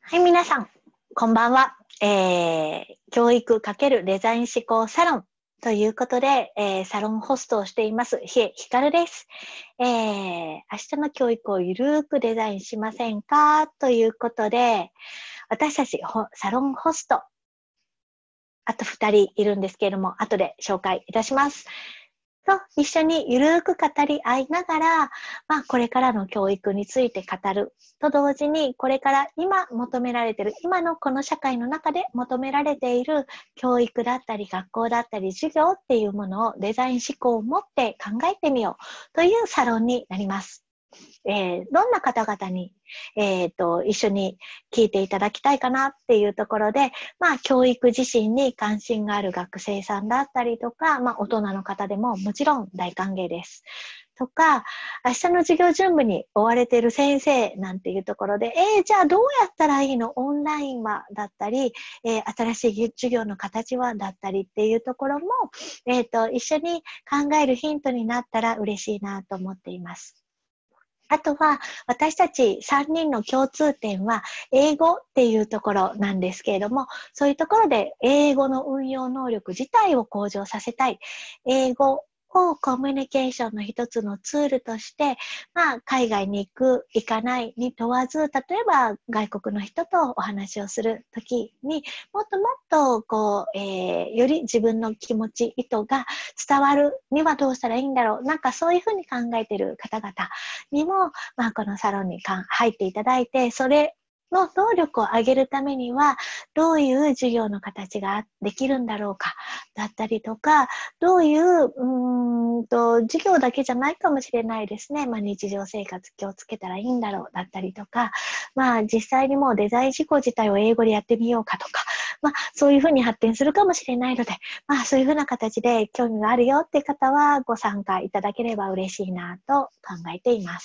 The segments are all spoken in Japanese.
はい、皆さん、こんばんは。教育×デザイン思考サロンということで、サロンホストをしています、日江ひかるです。明日の教育をゆるーくデザインしませんかということで、私たちサロンホスト、あと2人いるんですけれども、後で紹介いたします。と一緒にゆるーく語り合いながら、これからの教育について語ると同時に、これから今求められている、今のこの社会の中で求められている教育だったり、学校だったり、授業っていうものをデザイン思考を持って考えてみようというサロンになります。どんな方々に、一緒に聞いていただきたいかなっていうところで、教育自身に関心がある学生さんだったりとか、大人の方でももちろん大歓迎です。とか、明日の授業準備に追われている先生なんていうところで、じゃあどうやったらいいの？オンラインはだったり、新しい授業の形はだったりっていうところも、一緒に考えるヒントになったら嬉しいなと思っています。あとは、私たち3人の共通点は、英語っていうところなんですけれども、そういうところで英語の運用能力自体を向上させたい。英語をコミュニケーションの一つのツールとして、海外に行く、行かないに問わず、例えば外国の人とお話をするときにもっともっとより自分の気持ち、意図が伝わるにはどうしたらいいんだろう。そういうふうに考えている方々にも、このサロンに入っていただいて、それの能力を上げるためには、どういう授業の形ができるんだろうか、だったりとか、どういう授業だけじゃないかもしれないですね。日常生活気をつけたらいいんだろう、だったりとか、実際にもうデザイン思考自体を英語でやってみようかとか、そういうふうに発展するかもしれないので、そういうふうな形で興味があるよって方はご参加いただければ嬉しいなと考えています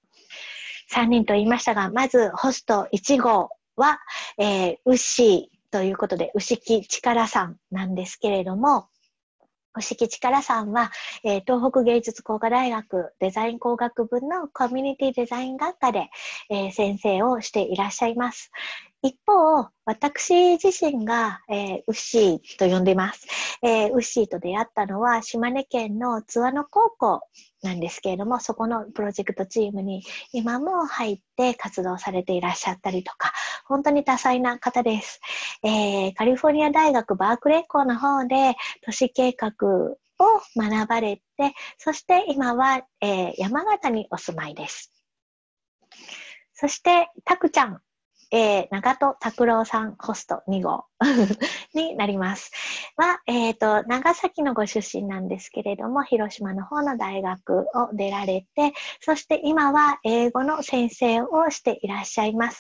。3人と言いましたが、まずホスト1号は、ウッシーということで、牛木力さんなんですけれども、牛木力さんは、東北芸術工科大学デザイン工学部のコミュニティデザイン学科で、先生をしていらっしゃいます。一方、私自身が、ウッシーと呼んでいます。ウッシーと出会ったのは島根県の津和野高校なんですけれども、そこのプロジェクトチームに今も入って活動されていらっしゃったりとか、本当に多彩な方です。カリフォルニア大学バークレー校の方で都市計画を学ばれて、そして今は、山形にお住まいです。そして、たくちゃん。長戸拓郎さんホスト2号になります。長崎のご出身なんですけれども、広島の方の大学を出られて、そして今は英語の先生をしていらっしゃいます。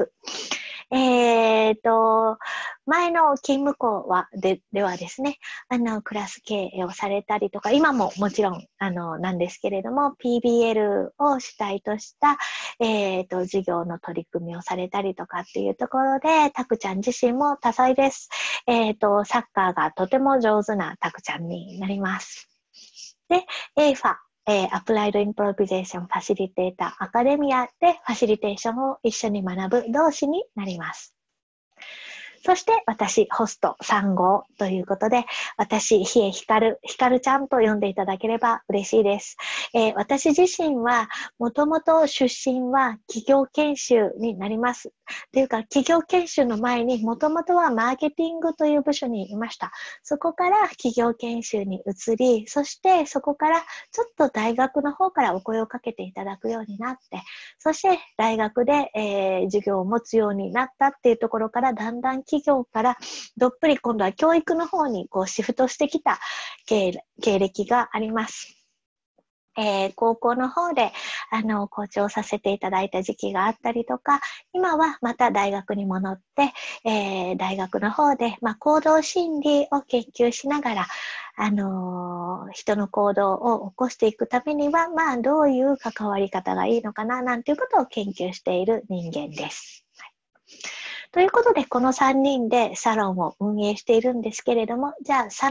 前の勤務校ではですね、クラス経営をされたりとか、今ももちろん、なんですけれども、PBL を主体とした、授業の取り組みをされたりとかっていうところで、たくちゃん自身も多彩です。サッカーがとても上手なたくちゃんになります。で、AFA、アプライドインプロビゼーションファシリテーターアカデミアでファシリテーションを一緒に学ぶ同士になります。そして私、ホスト3号ということで、私、日江ひかるちゃんと呼んでいただければ嬉しいです。私自身は、もともと出身は企業研修になります。というか、企業研修の前に、もともとはマーケティングという部署にいました。そこから企業研修に移り、そしてそこからちょっと大学の方からお声をかけていただくようになって、そして大学で、授業を持つようになったっていうところから、だんだん企業からどっぷり今度は教育の方にシフトしてきた経歴があります。高校の方で校長させていただいた時期があったりとか、今はまた大学に戻って、大学の方で、行動心理を研究しながら、人の行動を起こしていくためには、どういう関わり方がいいのかな、なんていうことを研究している人間です。はい、ということで、この3人でサロンを運営しているんですけれども、じゃあサロン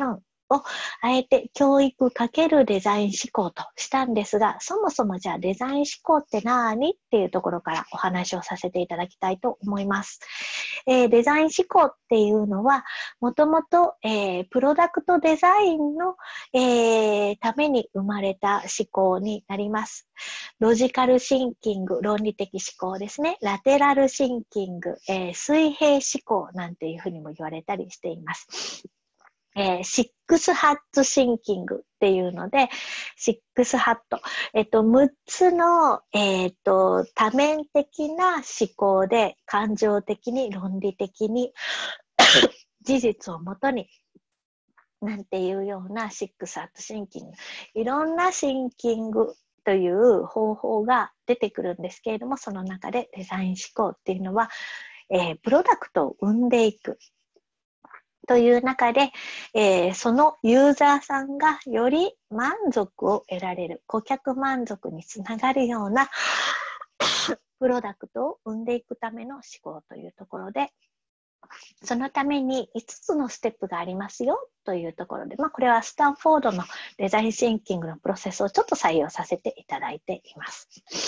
をあえて教育×デザイン思考としたんですが、そもそもじゃあデザイン思考って何っていうところからお話をさせていただきたいと思います。デザイン思考っていうのは、もともとプロダクトデザインの、ために生まれた思考になります。ロジカルシンキング、論理的思考ですね。ラテラルシンキング、水平思考なんていうふうにも言われたりしています。シックスハッツシンキングっていうので、シックスハット、6つの、多面的な思考で感情的に論理的に事実をもとになんていうようなシックスハットシンキング、いろんなシンキングという方法が出てくるんですけれども、その中でデザイン思考っていうのは、プロダクトを生んでいくという中で、そのユーザーさんがより満足を得られる、顧客満足につながるようなプロダクトを生んでいくための思考というところで、そのために5つのステップがありますよというところで、これはスタンフォードのデザインシンキングのプロセスをちょっと採用させていただいています。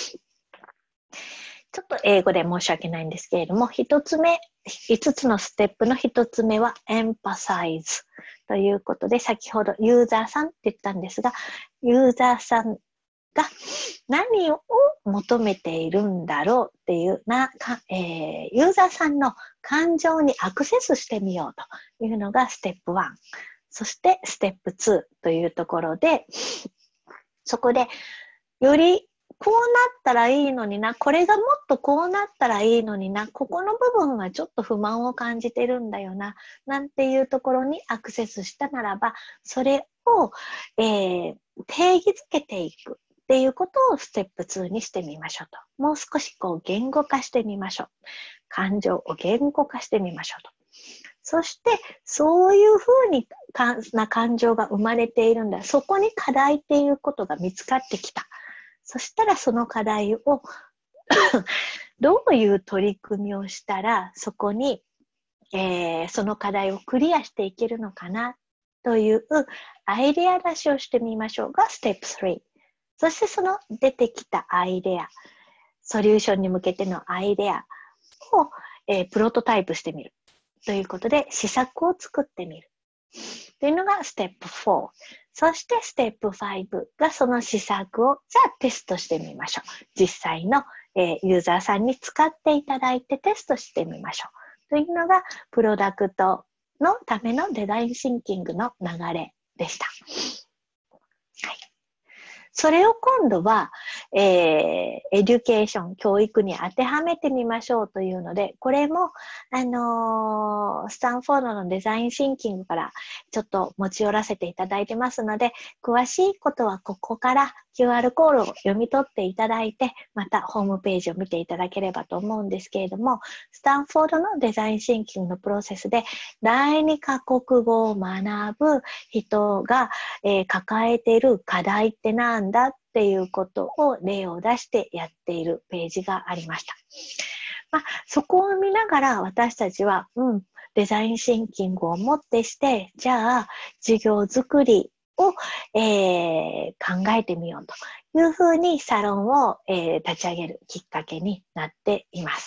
ちょっと英語で申し訳ないんですけれども、5つのステップの1つ目は emphasize ということで、先ほどユーザーさんって言ったんですが、ユーザーさんが何を求めているんだろうっていうユーザーさんの感情にアクセスしてみようというのがステップ1。そしてステップ2というところで、そこでよりこうなったらいいのにな、これがもっとこうなったらいいのにな、ここの部分はちょっと不満を感じてるんだよな、なんていうところにアクセスしたならば、それを、定義づけていくっていうことをステップ2にしてみましょうと。もう少し言語化してみましょう。感情を言語化してみましょうと。そして、そういうふうな感情が生まれているんだ。そこに課題っていうことが見つかってきた。そしたらその課題をどういう取り組みをしたらそこに、その課題をクリアしていけるのかなというアイデア出しをしてみましょうがステップ3。そしてその出てきたアイデア、ソリューションに向けてのアイデアを、プロトタイプしてみるということで施策を作ってみるというのがステップ4。そしてステップ5がその施策をじゃあテストしてみましょう。実際の、ユーザーさんに使っていただいてテストしてみましょう。というのがプロダクトのためのデザインシンキングの流れでした。はい、それを今度は、エデュケーション、教育に当てはめてみましょうというので、これも、スタンフォードのデザインシンキングからちょっと持ち寄らせていただいてますので、詳しいことはここから QR コードを読み取っていただいて、またホームページを見ていただければと思うんですけれども、スタンフォードのデザインシンキングのプロセスで、第二カ国語を学ぶ人が、抱えている課題って何だっていうことを例を出してやっているページがありました。そこを見ながら私たちは、デザインシンキングをもってして、じゃあ授業作りを、考えてみようというふうにサロンを、立ち上げるきっかけになっています。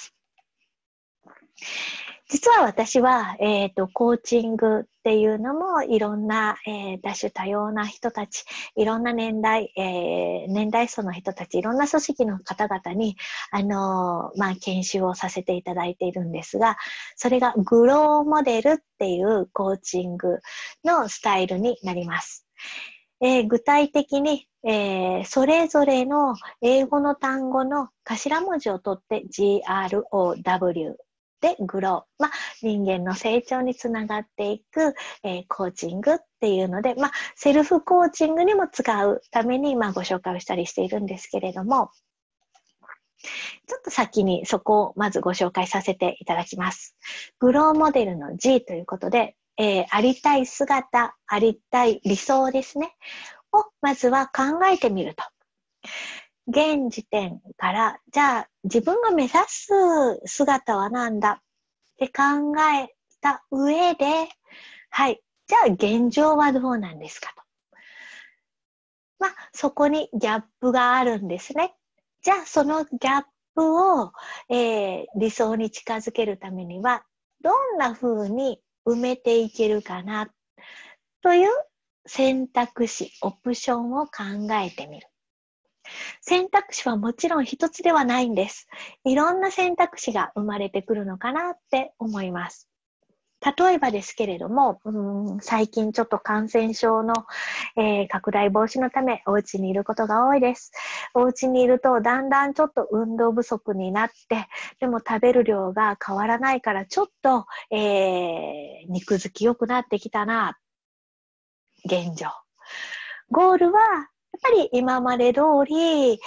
実は私は、コーチングっていうのもいろんな、多種多様な人たち、いろんな年代層の人たち、いろんな組織の方々に、研修をさせていただいているんですが、それがグローモデルっていうコーチングのスタイルになります。具体的に、それぞれの英語の単語の頭文字を取って GROWでグロー、人間の成長につながっていく、コーチングっていうので、セルフコーチングにも使うために、ご紹介をしたりしているんですけれども、ちょっと先にそこをまずご紹介させていただきます。グローモデルの G ということで、ありたい姿、ありたい理想ですね、をまずは考えてみると。現時点から、じゃあ自分が目指す姿は何だって考えた上で、はい、 じゃあ現状はどうなんですかと。そこにギャップがあるんですね。じゃあそのギャップを、理想に近づけるためにはどんな風に埋めていけるかなという選択肢、オプションを考えてみる。選択肢はもちろん一つではないんです。いろんな選択肢が生まれてくるのかなって思います。例えばですけれども、最近ちょっと感染症の、拡大防止のためお家にいることが多いです。お家にいるとだんだんちょっと運動不足になって、でも食べる量が変わらないからちょっと、肉づき良くなってきたな、現状。ゴールはやっぱり今まで通り、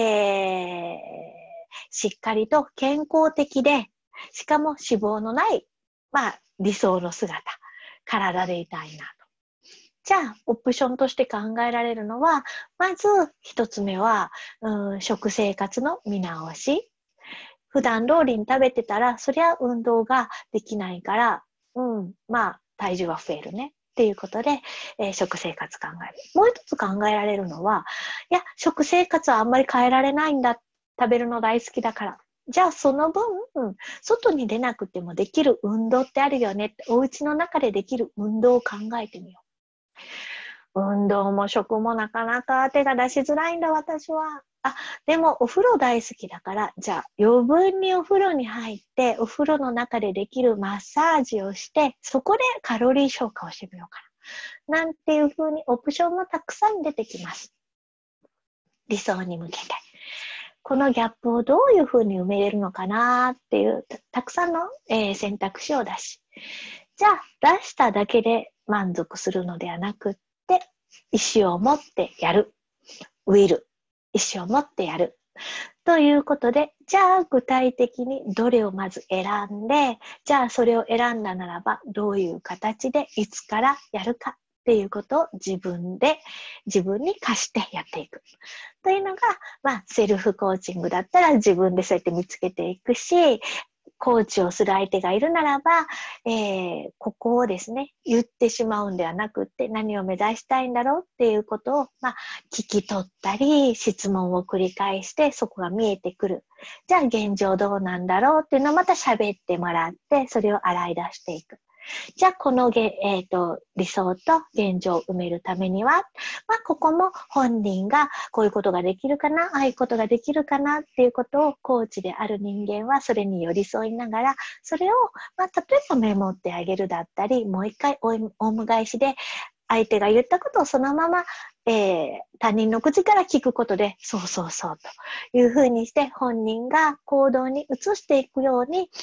しっかりと健康的で、しかも脂肪のない、理想の姿、体でいたいなと。じゃあ、オプションとして考えられるのは、まず一つ目は、食生活の見直し。普段通りに食べてたら、そりゃ運動ができないから、体重は増えるね。っていうことで、食生活考える。もう一つ考えられるのは、いや、食生活はあんまり変えられないんだ。食べるの大好きだから。じゃあその分、外に出なくてもできる運動ってあるよねって、お家の中でできる運動を考えてみよう。運動も食もなかなか手が出しづらいんだ、私は。でもお風呂大好きだから、じゃあ余分にお風呂に入って、お風呂の中でできるマッサージをして、そこでカロリー消化をしてみようかな。なんていう風にオプションもたくさん出てきます。理想に向けて。このギャップをどういう風に埋めれるのかなっていう、たくさんの、選択肢を出し。じゃあ出しただけで満足するのではなくって、意思を持ってやる。ウィル。意思を持ってやる。ということで、じゃあ具体的にどれをまず選んで、じゃあそれを選んだならばどういう形でいつからやるかっていうことを自分に課してやっていく。というのが、セルフコーチングだったら自分でそうやって見つけていくし、コーチをする相手がいるならば、ここをですね、言ってしまうんではなくって、何を目指したいんだろうっていうことを、聞き取ったり、質問を繰り返して、そこが見えてくる。じゃあ現状どうなんだろうっていうのをまた喋ってもらって、それを洗い出していく。じゃあこの理想と現状を埋めるためには、ここも本人がこういうことができるかな、ああいうことができるかなっていうことをコーチである人間はそれに寄り添いながら、それを、例えばメモってあげるだったり、もう一回オウム返しで相手が言ったことをそのまま、他人の口から聞くことで、そうそうそうというふうにして本人が行動に移していくように、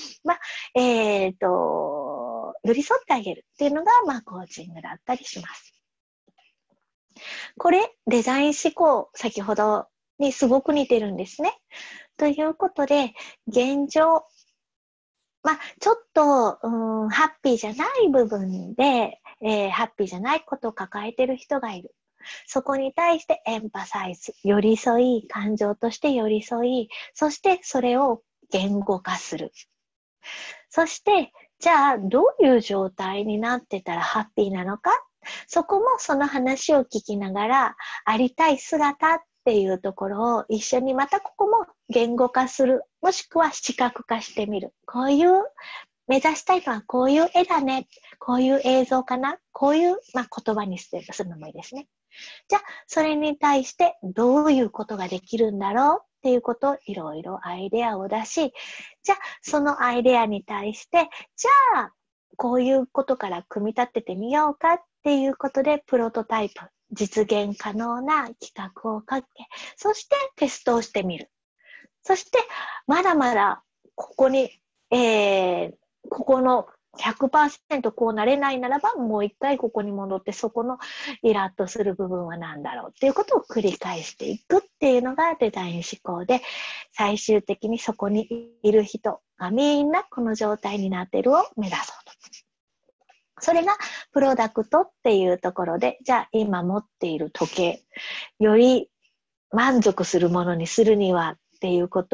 寄り添ってあげるっていうのが、コーチングだったりします。これ、デザイン思考、先ほどにすごく似てるんですね。ということで、現状、ちょっと、ハッピーじゃない部分で、ハッピーじゃないことを抱えている人がいる。そこに対してエンパサイズ、寄り添い、感情として寄り添い、そしてそれを言語化する。そして、じゃあどういう状態になってたらハッピーなのか、そこもその話を聞きながら、ありたい姿っていうところを一緒にまたここも言語化する、もしくは視覚化してみる。こういう目指したいのはこういう絵だね、こういう映像かな、こういう、言葉にするのもいいですね。じゃあそれに対してどういうことができるんだろうっていうことをいろいろアイデアを出し、じゃあそのアイデアに対して、じゃあこういうことから組み立ててみようかっていうことでプロトタイプ、実現可能な企画をかけ、そしてテストをしてみる。そしてまだまだここに、ここの100% こうなれないならば、もう一回ここに戻って、そこのイラッとする部分は何だろうっていうことを繰り返していくっていうのがデザイン思考で、最終的にそこにいる人がみんなこの状態になっているを目指そうと。それがプロダクトっていうところで、じゃあ今持っている時計、より満足するものにするにはっていうこと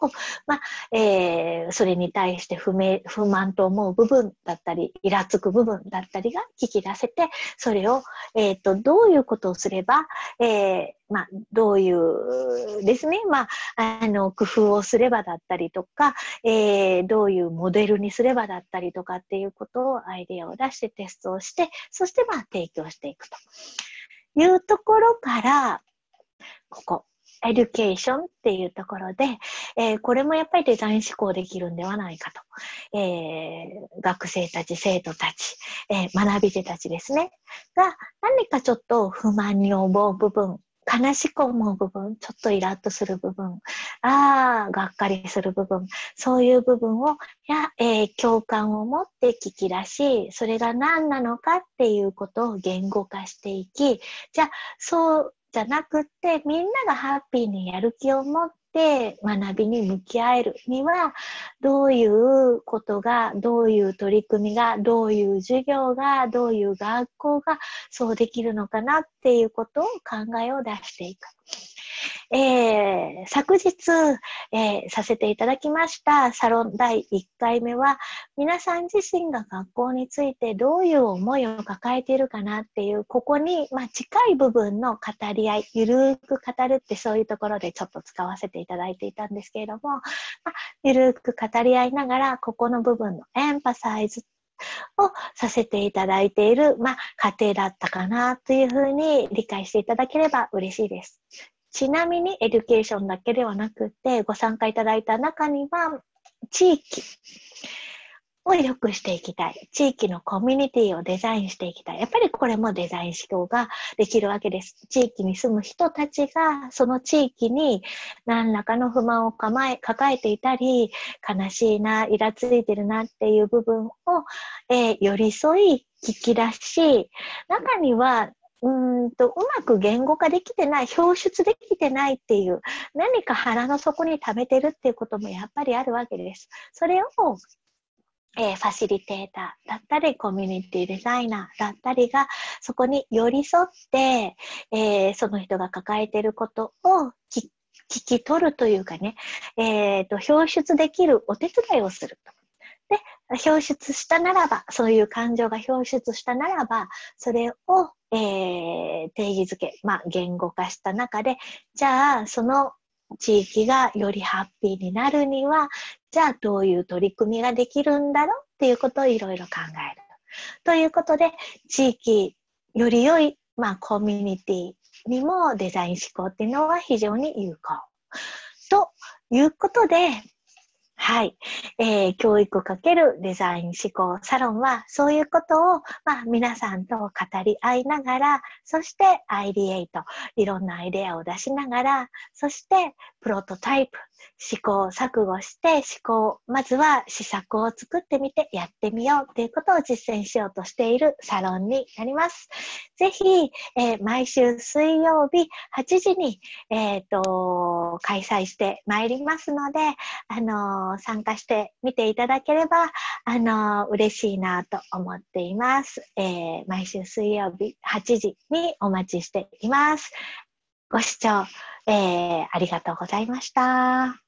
まあそれに対して不満と思う部分だったり、イラつく部分だったりが聞き出せて、それを、どういうことをすれば、どういうですね、工夫をすればだったりとか、どういうモデルにすればだったりとかっていうことをアイデアを出してテストをして、そして提供していくというところから、ここ、エデュケーションっていうところで、これもやっぱりデザイン思考できるんではないかと。学生たち、生徒たち、学び手たちですね。が、何かちょっと不満に思う部分、悲しく思う部分、ちょっとイラッとする部分、がっかりする部分、そういう部分を、共感を持って聞き出し、それが何なのかっていうことを言語化していき、じゃあ、そうじゃなくって、みんながハッピーにやる気を持って学びに向き合えるには、どういうことが、どういう取り組みが、どういう授業が、どういう学校がそうできるのかなっていうことを考えを出していく。昨日、させていただきましたサロン第1回目は、皆さん自身が学校についてどういう思いを抱えているかなっていう、ここに、近い部分の語り合い、ゆるーく語るってそういうところでちょっと使わせていただいていたんですけれども、ゆるーく語り合いながら、ここの部分のエンパサイズをさせていただいている、過程だったかなというふうに理解していただければ嬉しいです。ちなみにエデュケーションだけではなくて、ご参加いただいた中には、地域を良くしていきたい。地域のコミュニティをデザインしていきたい。やっぱりこれもデザイン思考ができるわけです。地域に住む人たちが、その地域に何らかの不満を抱えていたり、悲しいな、イラついてるなっていう部分を、寄り添い、聞き出し、中には、うまく言語化できてない、表出できてないっていう、何か腹の底に溜めてるっていうこともやっぱりあるわけです。それを、ファシリテーターだったり、コミュニティデザイナーだったりが、そこに寄り添って、その人が抱えていることを聞き取るというかね、表出できるお手伝いをすると。で、表出したならば、そういう感情が表出したならば、それを、定義づけ、言語化した中で、じゃあ、その地域がよりハッピーになるには、じゃあどういう取り組みができるんだろうっていうことをいろいろ考える。ということで、地域より良い、コミュニティにもデザイン思考っていうのは非常に有効。ということで、はい。教育×デザイン思考サロンは、そういうことを、皆さんと語り合いながら、そしてアイディエイト、いろんなアイデアを出しながら、そしてプロトタイプ、試行錯誤してまずは試作を作ってみてやってみようということを実践しようとしているサロンになります。ぜひ、毎週水曜日8時に、開催してまいりますので、参加してみていただければ、嬉しいなと思っています。毎週水曜日8時にお待ちしています。ご視聴、ありがとうございました。